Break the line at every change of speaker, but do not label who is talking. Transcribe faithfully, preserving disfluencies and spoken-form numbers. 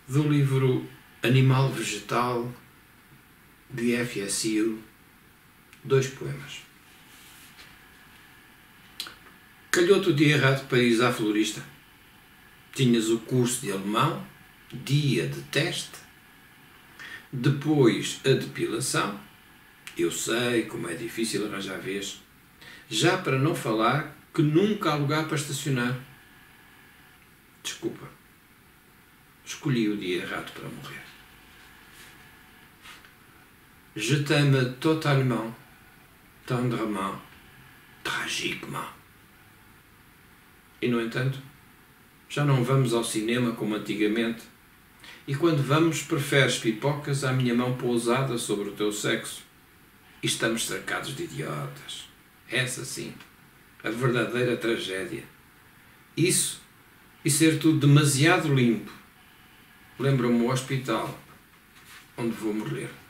do livro Animal Vegetal, de F S Hill, dois poemas. Calhou-te o dia errado para ires à florista. Tinhas o curso de alemão, dia de teste, depois a depilação. Eu sei como é difícil arranjar vez, já para não falar que nunca há lugar para estacionar. Desculpa, escolhi o dia errado para morrer. Je t'aime totalement, tendrement, tragiquement. E, no entanto, já não vamos ao cinema como antigamente, e quando vamos preferes pipocas à minha mão pousada sobre o teu sexo, e estamos cercados de idiotas. Essa sim, a verdadeira tragédia. Isso e ser tudo demasiado limpo lembra-me o hospital onde vou morrer.